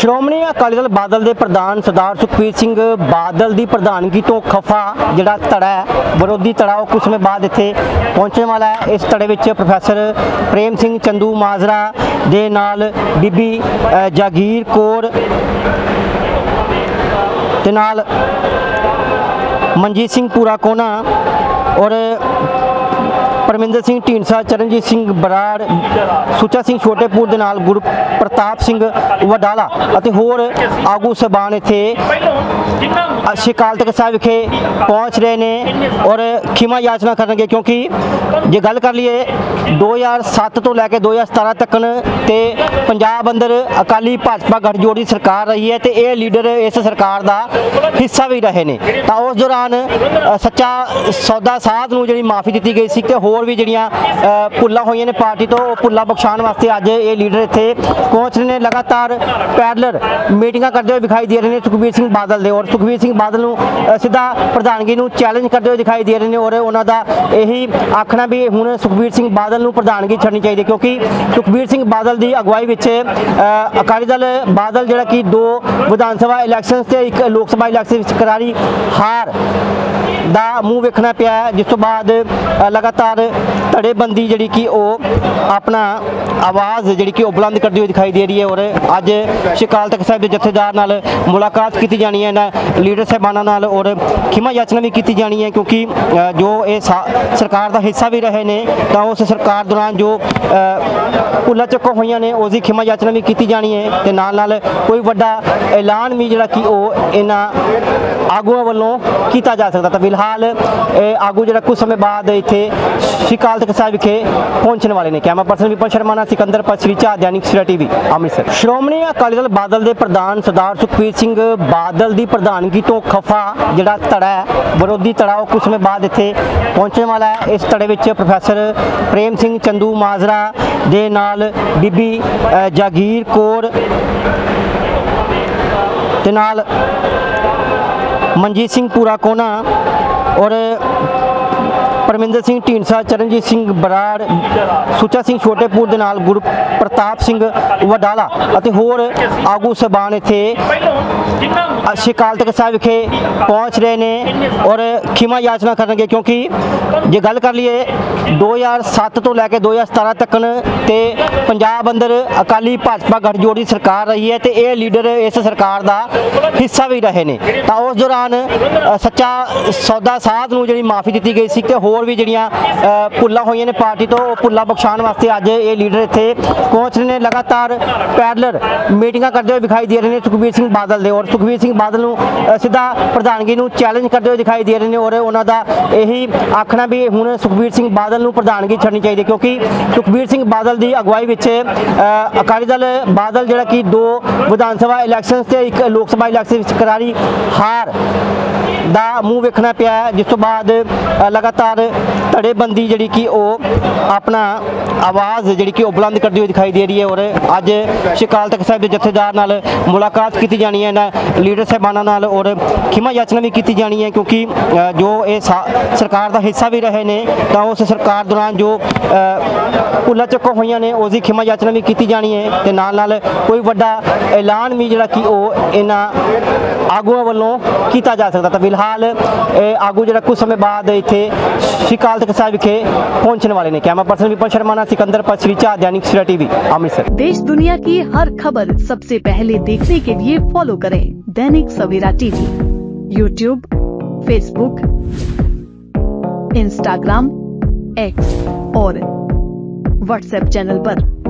ਸ਼੍ਰੋਮਣੀ ਅਕਾਲੀ ਦਲ ਬਾਦਲ ਦੇ ਪ੍ਰਧਾਨ ਸਰਦਾਰ ਸੁਖਬੀਰ ਸਿੰਘ ਬਾਦਲ ਦੀ ਪ੍ਰਧਾਨਗੀ ਤੋਂ ਖਫਾ ਜਿਹੜਾ ਧੜਾ ਹੈ ਵਿਰੋਧੀ ਧੜਾ ਉਹ ਕੁਝ ਸਮੇਂ ਬਾਅਦ ਇੱਥੇ ਪਹੁੰਚਣ ਵਾਲਾ ਹੈ। ਇਸ ਧੜੇ ਵਿੱਚ ਪ੍ਰੋਫੈਸਰ ਪ੍ਰੇਮ ਸਿੰਘ ਚੰਦੂ ਮਾਜਰਾ ਦੇ ਨਾਲ ਬੀਬੀ ਜਾਗੀਰ ਕੌਰ ਤੇ ਨਾਲ ਮਨਜੀਤ ਸਿੰਘ ਪੂਰਾ ਕੋਨਾ और परमिंदर सिंह ढींडसा, चरणजीत सिंह बराड़, सुचा सिंह छोटेपुर दे नाल गुरप्रताप सिंह वडाला ਅਤੇ ਹੋਰ ਆਗੂ ਸਭਾਨ ਇੱਥੇ ਸ਼੍ਰੀ ਅਕਾਲ ਤਖਤ ਸਾਹਿਬ ਵਿਖੇ ਪਹੁੰਚ ਰਹੇ ਨੇ ਔਰ ਖਿਮਾ ਯਾਚਨਾ ਕਰਨਗੇ। ਕਿਉਂਕਿ ਜੇ ਗੱਲ ਕਰ ਲਈਏ 2007 ਤੋਂ ਲੈ ਕੇ 2017 ਤੱਕ ਤੇ ਪੰਜਾਬ ਅੰਦਰ ਅਕਾਲੀ ਭਾਜਪਾ ਗਠਜੋੜ ਦੀ ਸਰਕਾਰ ਰਹੀ ਹੈ ਤੇ ਇਹ ਲੀਡਰ ਇਸ ਸਰਕਾਰ ਦਾ ਹਿੱਸਾ ਵੀ ਰਹੇ ਨੇ। ਤਾਂ ਉਸ ਦੌਰਾਨ ਸੱਚਾ ਸੌਦਾ ਸਾਧ ਨੂੰ ਜਿਹੜੀ ਮਾਫੀ ਦਿੱਤੀ ਗਈ ਸੀ ਤੇ ਹੋਰ ਵੀ ਜਿਹੜੀਆਂ ਭੁੱਲਾਂ ਹੋਈਆਂ ਨੇ ਪਾਰਟੀ ਤੋਂ ਉਹ ਭੁੱਲਾਂ ਬਖਸ਼ਾਉਣ ਵਾਸਤੇ ਅੱਜ ਇਹ ਲੀਡਰ ਇੱਥੇ ਪਹੁੰਚ ਰਹੇ ਨੇ। ਲਗਾਤਾਰ ਪੈਰਲਰ ਮੀਟਿੰਗਾਂ ਕਰਦੇ ਹੋਏ ਦਿਖਾਈ ਦੇ ਰਹੇ ਨੇ ਸੁਖਬੀਰ ਸਿੰਘ ਬਾਦਲ ਦੇ ਔਰ ਸੁਖਬੀਰ ਸਿੰਘ ਬਾਦਲ ਨੂੰ ਸਿੱਧਾ ਪ੍ਰਧਾਨਗੀ ਨੂੰ ਚੈਲੰਜ ਕਰਦੇ ਹੋਏ ਦਿਖਾਈ ਦੇ ਰਹੇ ਨੇ ਔਰ ਉਹਨਾਂ ਦਾ ਇਹੀ ਆਖਣਾ ਵੀ ਹੁਣ ਸੁਖਬੀਰ ਸਿੰਘ ਬਾਦਲ ਨੂੰ ਪ੍ਰਧਾਨਗੀ ਛੱਡਣੀ ਚਾਹੀਦੀ ਕਿਉਂਕਿ ਸੁਖਬੀਰ ਸਿੰਘ ਬਾਦਲ ਦੀ ਅਗਵਾਈ ਵਿੱਚ ਅਕਾਲੀ ਦਲ ਬਾਦਲ ਜਿਹੜਾ ਕਿ 2 ਵਿਧਾਨ ਸਭਾ ਇਲੈਕਸ਼ਨ ਤੇ 1 ਲੋਕ ਸਭਾ ਇਲੈਕਸ਼ਨ ਵਿੱਚ ਕਰਾਰੀ ਹਾਰ ਦਾ ਮੂੰਹ ਵੇਖਣਾ ਪਿਆ ਹੈ, ਜਿਸ ਤੋਂ ਬਾਅਦ ਲਗਾਤਾਰ ਧੜੇਬੰਦੀ ਜਿਹੜੀ ਕਿ ਉਹ ਆਪਣਾ ਆਵਾਜ਼ ਜਿਹੜੀ ਕਿ ਉਹ ਬੁਲੰਦ ਕਰਦੀ ਹੋਈ ਦਿਖਾਈ ਦੇ ਰਹੀ ਹੈ। ਔਰ ਅੱਜ ਸ਼੍ਰੀ ਅਕਾਲ ਤਖਤ ਸਾਹਿਬ ਦੇ ਜਥੇਦਾਰ ਨਾਲ ਮੁਲਾਕਾਤ ਕੀਤੀ ਜਾਣੀ ਹੈ ਇਹਨਾਂ ਲੀਡਰ ਸਾਹਿਬਾਨਾਂ ਨਾਲ ਔਰ ਖਿਮਾ ਯਾਚਨਾ ਵੀ ਕੀਤੀ ਜਾਣੀ ਹੈ ਕਿਉਂਕਿ ਜੋ ਇਹ ਸਰਕਾਰ ਦਾ ਹਿੱਸਾ ਵੀ ਰਹੇ ਨੇ ਤਾਂ ਉਸ ਸਰਕਾਰ ਦੌਰਾਨ ਜੋ ਭੁੱਲਾਂ ਚੱਕੋ ਹੋਈਆਂ ਨੇ ਉਸ ਦੀ ਖਿਮਾ ਯਾਚਨਾ ਵੀ ਕੀਤੀ ਜਾਣੀ ਹੈ ਤੇ ਨਾਲ ਨਾਲ ਕੋਈ ਵੱਡਾ ਐਲਾਨ ਵੀ ਜਿਹੜਾ ਕਿ ਉਹ ਇਹਨਾਂ ਆਗੂਆਂ ਵੱਲੋਂ ਕੀਤਾ ਜਾ ਸਕਦਾ। ਤਾਂ ਫਿਲਹਾਲ ਇਹ ਆਗੂ ਜਿਹੜਾ ਕੁਝ ਸਮੇਂ ਬਾਅਦ ਇੱਥੇ ਸ਼੍ਰੀ ਅਕਾਲ ਤਖਤ ਸਾਹਿਬ ਵਿਖੇ ਪਹੁੰਚਣ ਵਾਲੇ ਨੇ। कैमरा पर्सन विपल शर्मा ਨਾਲ सिकंदर पचरीचा, दैनिक सवेरा टीवी ਅੰਮ੍ਰਿਤਸਰ। ਸ਼੍ਰੋਮਣੀ ਅਕਾਲੀ ਦਲ ਬਾਦਲ ਦੇ ਪ੍ਰਧਾਨ ਸਰਦਾਰ ਸੁਖਬੀਰ ਸਿੰਘ ਬਾਦਲ ਦੀ ਪ੍ਰਧਾਨਗੀ ਤੋਂ ਖਫਾ ਜਿਹੜਾ ਧੜਾ ਹੈ ਵਿਰੋਧੀ ਧੜਾ ਉਹ ਕੁਝ ਸਮੇਂ ਬਾਅਦ ਇੱਥੇ ਪਹੁੰਚਣ ਵਾਲਾ ਹੈ। ਇਸ ਧੜੇ ਵਿੱਚ ਪ੍ਰੋਫੈਸਰ ਪ੍ਰੇਮ ਸਿੰਘ ਚੰਦੂ ਮਾਜਰਾ ਦੇ ਨਾਲ ਬੀਬੀ ਜਾਗੀਰ ਕੌਰ ਤੇ ਨਾਲ ਮਨਜੀਤ ਸਿੰਘ ਪੂਰਾ ਕੋਨਾ और परमिंदर सिंह ढींडसा, चरणजीत सिंह बराड़, सुचा सिंह छोटेपुर दे नाल गुरप्रताप सिंह वडाला ਅਤੇ ਹੋਰ ਆਗੂ ਸਭਾਨ ਇੱਥੇ ਸ਼੍ਰੀ ਅਕਾਲ ਤਖਤ ਸਾਹਿਬ ਵਿਖੇ ਪਹੁੰਚ ਰਹੇ ਨੇ ਔਰ ਖਿਮਾ ਯਾਚਨਾ ਕਰਨਗੇ ਕਿਉਂਕਿ ਜੇ ਗੱਲ ਕਰ ਲਈਏ 2007 ਤੋਂ ਲੈ ਕੇ 2017 ਤੱਕ ਤੇ ਪੰਜਾਬ ਅੰਦਰ ਅਕਾਲੀ ਭਾਜਪਾ ਗਠਜੋੜ ਦੀ ਸਰਕਾਰ ਰਹੀ ਹੈ ਤੇ ਇਹ ਲੀਡਰ ਇਸ ਸਰਕਾਰ ਦਾ ਹਿੱਸਾ ਵੀ ਰਹੇ ਨੇ। ਤਾਂ ਉਸ ਦੌਰਾਨ ਸੱਚਾ ਸੌਦਾ ਸਾਧ ਨੂੰ ਜਿਹੜੀ ਮਾਫੀ ਦਿੱਤੀ ਗਈ ਸੀ ਤੇ ਹੋਰ ਵੀ ਜਿਹੜੀਆਂ ਭੁੱਲਾਂ ਹੋਈਆਂ ਨੇ ਪਾਰਟੀ ਤੋਂ ਉਹ ਭੁੱਲਾਂ ਬਖਸ਼ਾਉਣ ਵਾਸਤੇ ਅੱਜ ਇਹ ਲੀਡਰ ਇੱਥੇ ਪਹੁੰਚ ਰਹੇ ਨੇ। ਲਗਾਤਾਰ ਪੈਰਲਰ ਮੀਟਿੰਗਾਂ ਕਰਦੇ ਹੋਏ ਦਿਖਾਈ ਦੇ ਰਹੇ ਨੇ ਸੁਖਬੀਰ ਸਿੰਘ ਬਾਦਲ ਦੇ ਔਰ ਸੁਖਬੀਰ ਸਿੰਘ ਬਾਦਲ ਨੂੰ ਸਿੱਧਾ ਪ੍ਰਧਾਨਗੀ ਨੂੰ ਚੈਲੰਜ ਕਰਦੇ ਹੋਏ ਦਿਖਾਈ ਦੇ ਰਹੇ ਨੇ ਔਰ ਉਹਨਾਂ ਦਾ ਇਹੀ ਆਖਣਾ ਵੀ ਹੁਣ ਸੁਖਬੀਰ ਸਿੰਘ ਬਾਦਲ ਨੂੰ ਪ੍ਰਧਾਨਗੀ ਛੱਡਣੀ ਚਾਹੀਦੀ ਕਿਉਂਕਿ ਸੁਖਬੀਰ ਸਿੰਘ ਬਾਦਲ ਦੀ ਅਗਵਾਈ ਵਿੱਚ ਅਕਾਲੀ ਦਲ ਬਾਦਲ ਜਿਹੜਾ ਕਿ 2 ਵਿਧਾਨ ਸਭਾ ਇਲੈਕਸ਼ਨ ਤੇ 1 ਲੋਕ ਸਭਾ ਇਲੈਕਸ਼ਨ ਵਿੱਚ ਕਰਾਰੀ ਹਾਰ ਦਾ ਮੂੰਹ ਵੇਖਣਾ ਪਿਆ ਹੈ, ਜਿਸ ਤੋਂ ਬਾਅਦ ਲਗਾਤਾਰ ਧੜੇਬੰਦੀ ਜਿਹੜੀ ਕਿ ਉਹ ਆਪਣਾ ਆਵਾਜ਼ ਜਿਹੜੀ ਕਿ ਉਹ ਬੁਲੰਦ ਕਰਦੀ ਹੋਈ ਦਿਖਾਈ ਦੇ ਰਹੀ ਹੈ। ਔਰ ਅੱਜ ਸ਼੍ਰੀ ਅਕਾਲ ਤਖਤ ਸਾਹਿਬ ਦੇ ਜਥੇਦਾਰ ਨਾਲ ਮੁਲਾਕਾਤ ਕੀਤੀ ਜਾਣੀ ਹੈ ਇਹਨਾਂ ਲੀਡਰ ਸਾਹਿਬਾਨਾਂ ਨਾਲ ਔਰ ਖਿਮਾ ਯਾਚਨਾ ਵੀ ਕੀਤੀ ਜਾਣੀ ਹੈ ਕਿਉਂਕਿ ਜੋ ਇਹ ਸਰਕਾਰ ਦਾ ਹਿੱਸਾ ਵੀ ਰਹੇ ਨੇ ਤਾਂ ਉਸ ਸਰਕਾਰ ਦੌਰਾਨ ਜੋ ਭੁੱਲਾਂ ਚੱਕੋ ਹੋਈਆਂ ਨੇ ਉਸ ਦੀ ਖਿਮਾ ਯਾਚਨਾ ਵੀ ਕੀਤੀ ਜਾਣੀ ਹੈ ਤੇ ਨਾਲ ਨਾਲ ਕੋਈ ਵੱਡਾ ਐਲਾਨ ਵੀ ਜਿਹੜਾ ਕਿ ਉਹ ਇਹਨਾਂ ਆਗੂਆਂ ਵੱਲੋਂ ਕੀਤਾ ਜਾ ਸਕਦਾ। ਤਾਂ ਫਿਲਹਾਲ ਇਹ ਆਗੂ ਜਿਹੜਾ ਕੁਝ ਸਮੇਂ ਬਾਅਦ ਇੱਥੇ ਸ਼੍ਰੀ ਅਕਾਲ ਤਖਤ ਸਾਹਿਬ ਵਿਖੇ ਪਹੁੰਚਣ ਵਾਲੇ ਨੇ। कैमरा पर्सन विपल शर्मा ਨਾਲ सिकंदर पचरीचा, दैनिक सवेरा टीवी ਅੰਮ੍ਰਿਤਸਰ। देश दुनिया की हर खबर सबसे पहले देखने के लिए फॉलो करें Dainik Savera TV, YouTube, Facebook, Instagram, X और व्हाट्सएप चैनल पर।